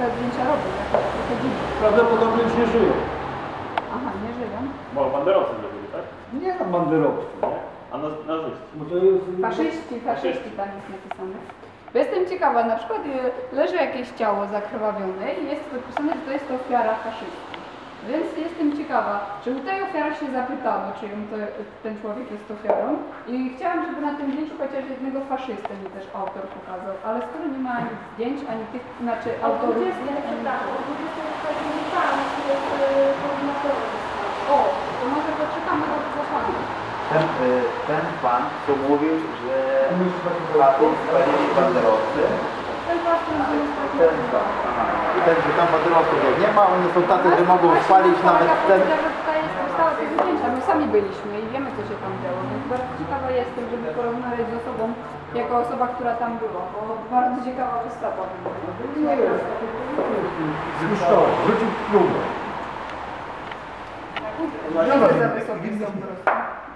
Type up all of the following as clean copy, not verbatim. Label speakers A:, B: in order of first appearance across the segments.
A: te zdjęcia robią, trochę dziwne.
B: Prawdopodobnie już nie żyją.
A: Aha, nie żyją.
C: Bo banderowcy zrobili, tak?
B: Nie tam banderowcy.
C: A nazyści?
B: Bo to jest...
A: Faszyści tam jest napisane. Bo jestem ciekawa, na przykład leży jakieś ciało zakrwawione i jest napisane, że to jest ofiara faszystów. Więc jestem ciekawa, czy u tej ofiary się zapytamy, czy ten człowiek jest ofiarą. I chciałam, żeby na tym zdjęciu chociaż jednego faszystę mi też autor pokazał, ale skoro nie ma ani zdjęć, ani tych, znaczy autorów... O, to może poczekamy do tego pana.
D: Ten pan, co mówił, że chaty spalili banderowcy.
A: Ten pan,
D: Ten pan. Ten, że tam banderowców jak nie ma, oni są tacy, że mogą spalić nawet ten...
A: Tutaj jest powstałe te zdjęcia, my sami byliśmy i wiemy, co się tam działo, więc bardzo ciekawa jestem, żeby porozmawiać z osobą, jako osoba, która tam była, bo bardzo ciekawa wystawa.
B: Nie jest. Zniszczony. Rzucił próbę.
A: Nie jest za wysoki są po prostu.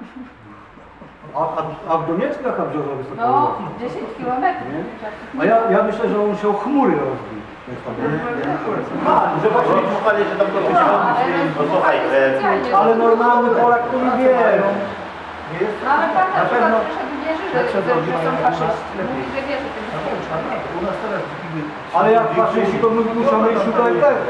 B: A w Doniecku jaka brzozła wysokość?
A: No, 10 km.
B: A ja myślę, że on się o chmury rozbił.
D: Że właśnie słuchali, że tam to posłuchaj,
B: Ale normalny Polak to nie wie. Nie jest?
A: No ale pan na przykład przyszedł i wierzy, że są faszyści. Mówi, że wierzy tym
B: Ale jak faszyści, to my muszą iść szukać tego.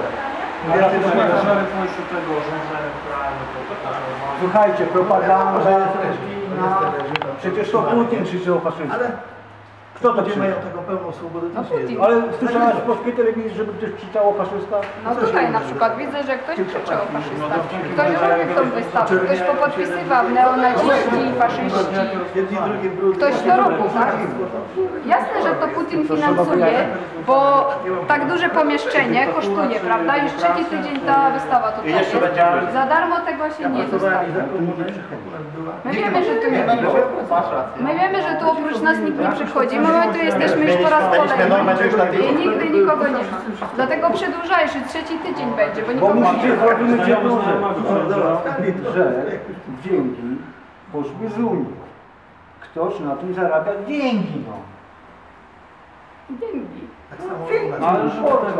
B: Słuchajcie, propaganda religijna. Przecież to Putin krzyczał o faszyzmie. Kto to krzyczał?
E: mają taką pełną swobodę,
A: No Putin.
B: Ale słyszałaś w polskiej telewizji, żeby ktoś krzyczał o faszystach?
A: No tutaj na przykład widzę, że ktoś krzyczy o faszystach. Ktoś robił tą wystawę, ktoś popodpisywał neonaziści i faszyści. Ktoś to robił, tak? Jasne, że to Putin finansuje, bo tak duże pomieszczenie kosztuje, prawda? Już trzeci tydzień ta wystawa tutaj jest. Za darmo tego się nie zostawi. My wiemy, że tu My wiemy, że tu oprócz nas nikt nie przychodzi. My tu jesteśmy już po raz kolejny i nigdy nikogo nie ma. Dlatego przedłużajesz, że trzeci tydzień będzie, bo
B: Bo
A: nikogo nie
B: musicie
A: ma.
B: zrobić jedną rzecz, że dzięki poszły z Unii. Ktoś na tym zarabia dzięki. No.
A: Dzięki.
E: Tak samo u nas.
B: Ale